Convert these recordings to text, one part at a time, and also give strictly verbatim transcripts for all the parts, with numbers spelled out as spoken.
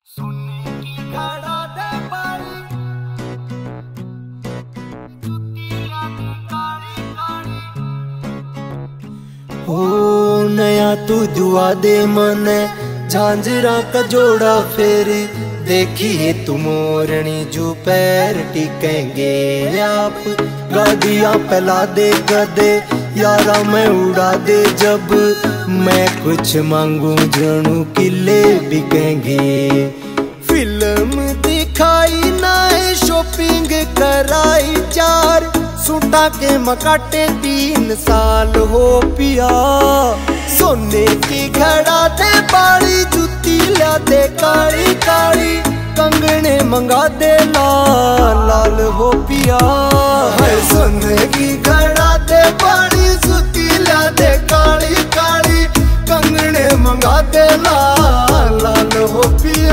ओ नया तू दुआ दे मने झांझरा का जोड़ा फेरी देखिए तू मोरनी जो पैर टिकेंगे आप गाड़ियां पला दे गदे यारा मैं उड़ा दे जब मैं कुछ मांगू जानू किले बिकेंगे। फिल्म दिखाई ना है शॉपिंग कराई चार सूटा के मकाटे तीन साल हो पिया सोने की घड़ा दे बाड़ी जुती ला दे काली काली कंगने मंगा दे लाल लाल हो पिया है सोने की घड़ा दे बाड़ी जुती ला दे काली काली कंगने मंगा दे लाल लाल हो पिया।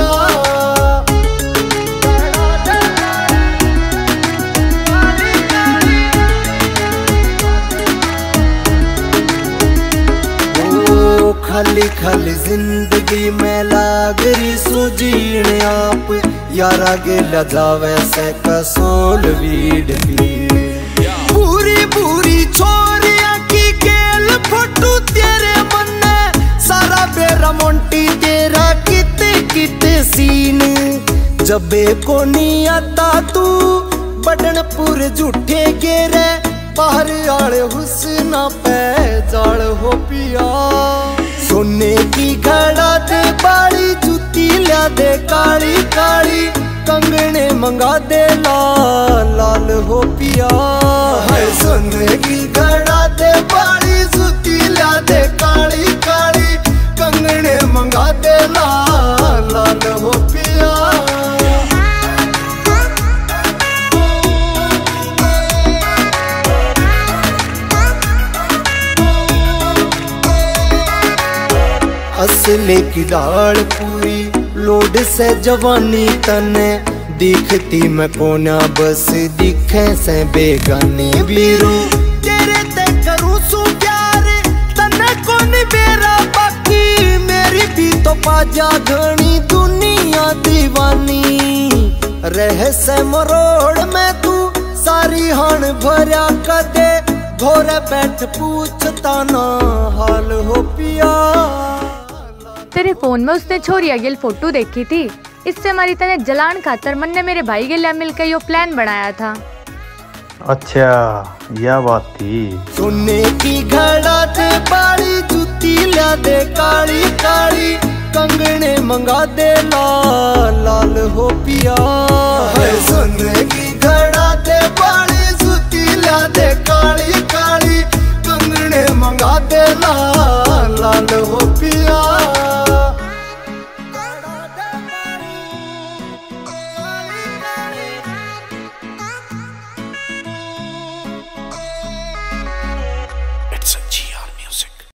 खाली खाली जिंदगी में लाग रही सुजीने आप यारा गेला जावे से कसोल वीड पूरी पूरी छोरिया की गेल फोटो तेरे मन में सारा बेरा मोंटी तेरा किते किते सीन जबे को नहीं आता तू बडनपुर झूठे गेरे बाहर आले हुस्ना पे जाल हो पिया सोने की घड़ा दे बाड़ी जुती ला दे काली काली कंगने मंगा दे लाल लाल हो पिया है सोने की घड़ा दे बाड़ी जुती ला दे काली काली कंगने मंगा दे लाल लाल हो पिया। असले की दाल पूरी लोड से जवानी तने दिखती मैं कोना बस दिखे से बेगानी बीरू तेरे ते करूं सु प्यार तने कोन बेरा बाकी मेरी भी तो पाजा घनी दुनिया दीवानी रह से मरोड़ में तू सारी हण भरा कदे घोरे बैठ पूछता ना हाल हो पिया। तेरे फोन में उसने छोरिया गिल फोटो देखी थी इससे हमारी तने जलान खातर मन ने मेरे भाई के लिए मिलकर यो प्लान बनाया था। अच्छा यह बात थी। सोने की घड़ा दे बाड़ी जुती ला दे काली काली कंगने मंगा दे लाल लाल हो पिया।